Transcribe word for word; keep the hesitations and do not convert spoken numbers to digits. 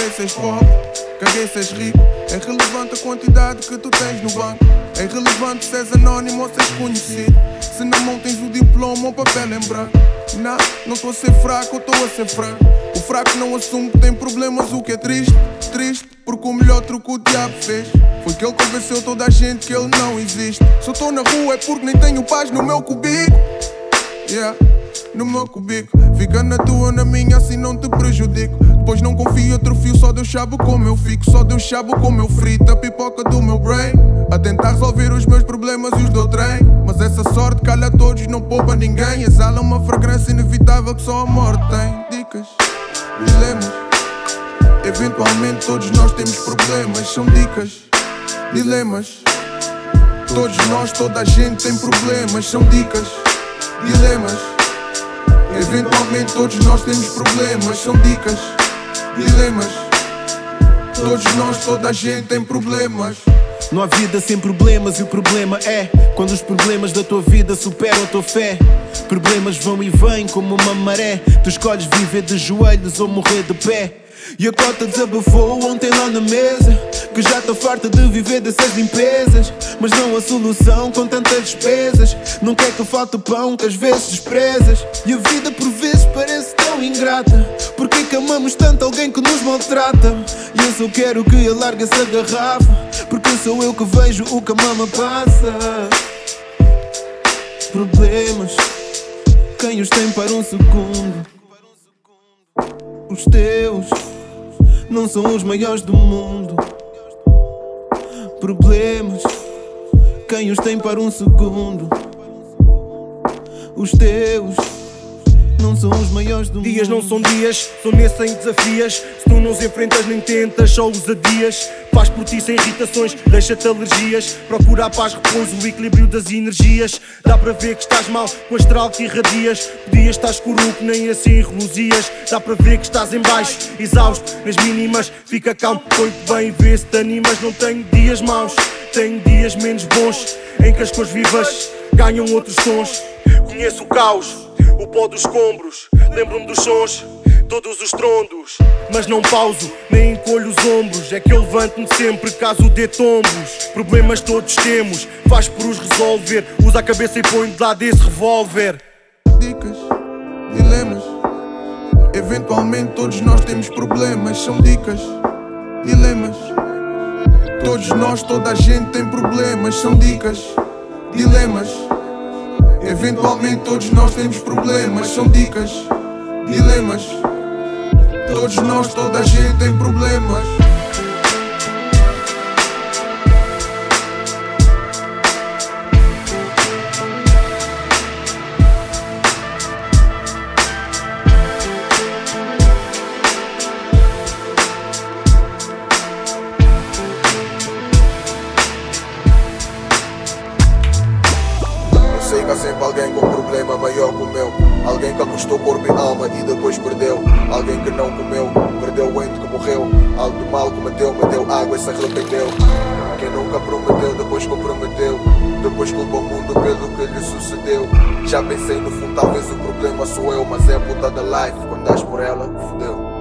caguei se és pobre, caguei se és rico. É relevante a quantidade que tu tens no banco. É irrelevante se és anónimo ou se és conhecido. Se na mão tens o diploma ou papel em branco. Não, não estou a ser fraco, eu estou a ser franco. O fraco não assume que tem problemas, o que é triste. Triste, porque o melhor truque o diabo fez foi que ele convenceu toda a gente que ele não existe. Se eu estou na rua é porque nem tenho paz no meu cubico. Yeah, no meu cubico. Fica na tua, na minha, assim não te prejudico. Depois não confio, atrofio, só Deus sabe como eu fico. Só Deus sabe como eu frito a pipoca do meu brain, a tentar resolver os meus problemas e os do trem. Mas essa sorte calha a todos, não poupa ninguém. Exala uma fragrância inevitável que só a morte tem. Dicas, dilemas. Eventualmente todos nós temos problemas. São dicas, dilemas. Todos nós, toda a gente tem problemas. São dicas, dilemas. Eventualmente todos nós temos problemas. São dicas, dilemas. Todos nós, toda a gente tem problemas. Não há vida sem problemas e o problema é quando os problemas da tua vida superam a tua fé. Problemas vão e vêm como uma maré. Tu escolhes viver de joelhos ou morrer de pé. E a cota desabafou ontem lá na mesa que já está farta de viver dessas limpezas. Mas não há solução com tantas despesas. Não quer que falte pão que às vezes desprezas. E a vida por vezes parece tão ingrata. Porque que amamos tanto alguém que nos maltrata? E eu só quero que alargue essa garrafa, porque sou eu que vejo o que a mama passa. Problemas, quem os tem para um segundo? Os teus não são os maiores do mundo. Problemas, quem os tem para um segundo? Os teus não são os maiores do mundo. Dias não são dias, são nesses sem desafias. Se tu não os enfrentas nem tentas, só os adias. Faz por ti sem irritações, deixa-te alergias. Procura a paz, repouso, o equilíbrio das energias. Dá para ver que estás mal, com o astral que irradias. Podias estar escuro que nem assim reluzias. Dá para ver que estás em baixo, exausto, nas mínimas. Fica calmo, põe-te bem e vê se te animas. Não tenho dias maus, tenho dias menos bons, em que as cores vivas ganham outros tons. Conheço o caos, o pó dos escombros, lembro-me dos sons, todos os trondos. Mas não pauso, nem encolho os ombros. É que eu levanto-me sempre caso dê tombos. Problemas todos temos, faz por os resolver. Usa a cabeça e põe de lado esse revólver. Dicas, dilemas. Eventualmente todos nós temos problemas. São dicas, dilemas. Todos nós, toda a gente tem problemas. São dicas, dilemas. Eventualmente todos nós temos problemas. São dicas, dilemas. Todos nós, toda a gente tem problemas. Sei que há sempre alguém com um problema maior que o meu. Alguém que apostou corpo e alma e depois perdeu. Alguém que não comeu, perdeu o ente que morreu. Algo de mal cometeu, meteu água e se arrependeu. Quem nunca prometeu, depois comprometeu. Depois culpa o mundo pelo que lhe sucedeu. Já pensei no fundo, talvez o problema sou eu. Mas é a puta da life, quando das por ela, fodeu.